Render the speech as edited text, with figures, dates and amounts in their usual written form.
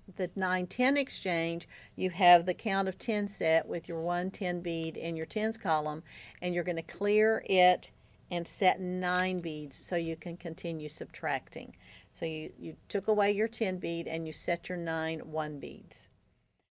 the 9-10 exchange, you have the count of 10 set with your 1 10 bead in your tens column, and you're going to clear it and set 9 beads so you can continue subtracting. So you took away your 10 bead and you set your 9 1 beads.